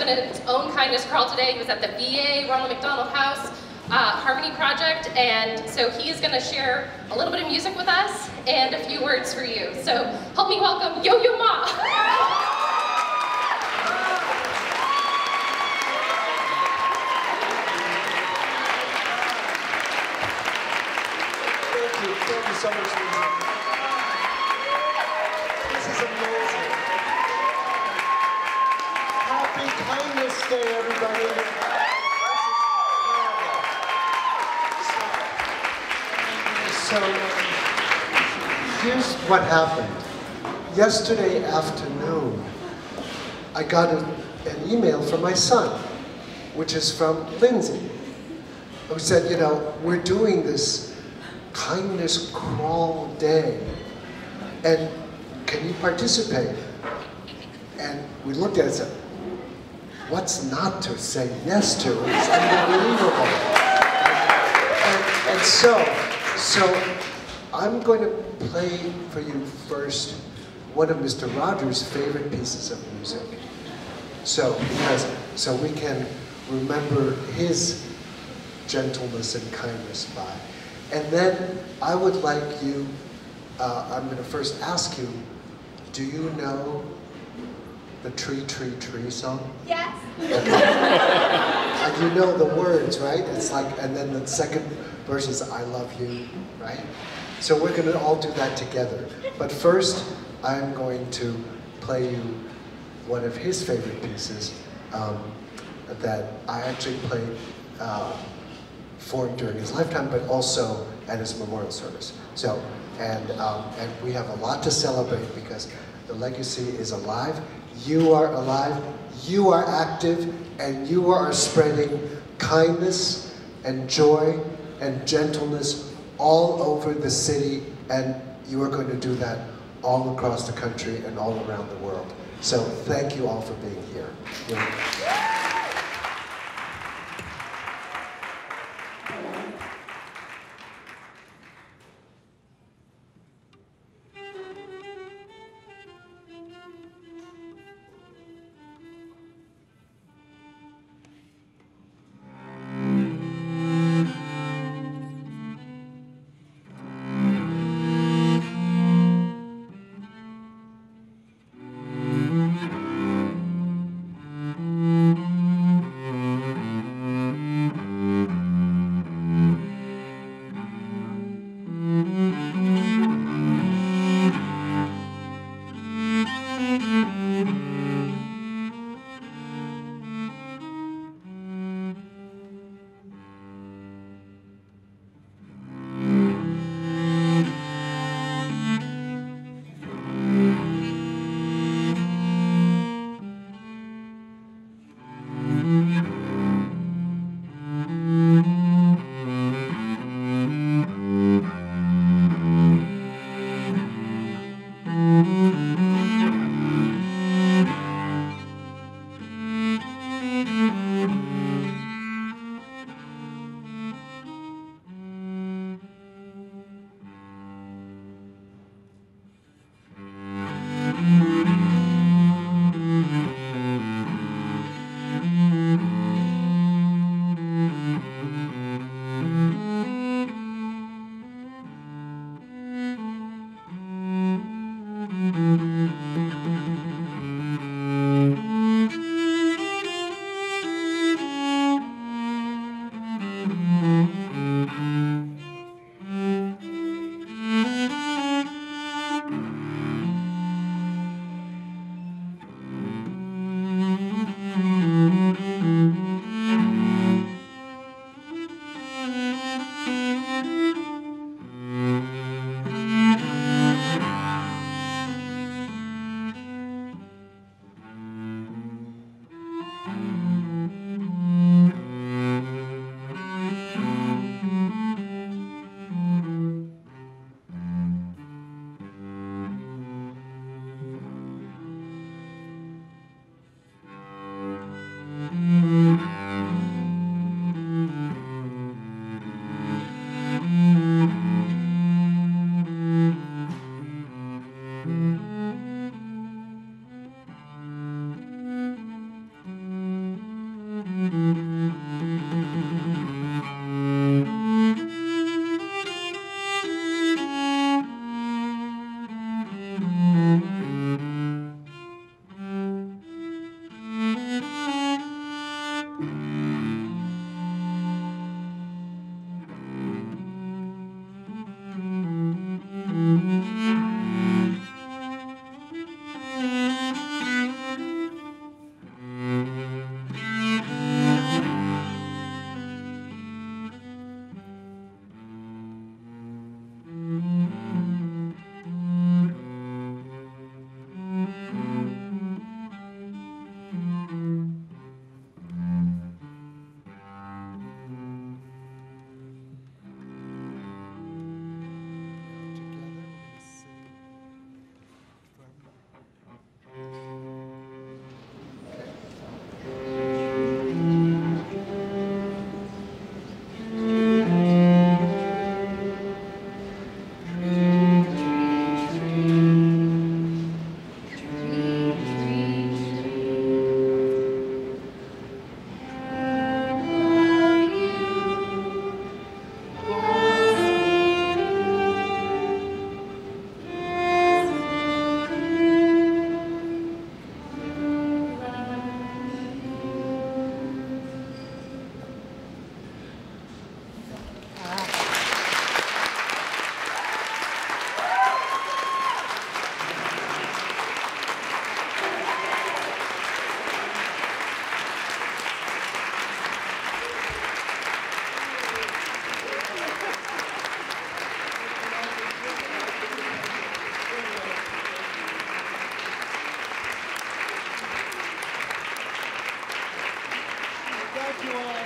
doing its own kindness crawl today. He was at the VA, Ronald McDonald House, Harmony Project, and so he's going to share a little bit of music with us and a few words for you. So help me welcome Yo-Yo Ma! Thank you so much, Lisa. This is amazing. Happy Kindness Day, everybody. So, here's what happened. Yesterday afternoon, I got an email from my son, which is from Lindsay, who said, you know, we're doing this kindness crawl day, and can you participate? And we looked at it and said, what's not to say yes to? It's unbelievable. And so I'm going to play for you first one of Mr. Rogers' favorite pieces of music. So we can remember his gentleness and kindness by. And then I would like you, I'm going to first ask you, do you know the Tree, Tree, Tree song? Yes. Okay. And you know the words, right? It's like, and then the second verse is I love you, right? So we're going to all do that together. But first, I'm going to play you one of his favorite pieces that I actually played for him during his lifetime, but also at his memorial service. So, and we have a lot to celebrate because the legacy is alive. You are alive, you are active, and you are spreading kindness and joy and gentleness all over the city, and you are going to do that all across the country and all around the world. So thank you all for being here. Mm-hmm. Thank you all.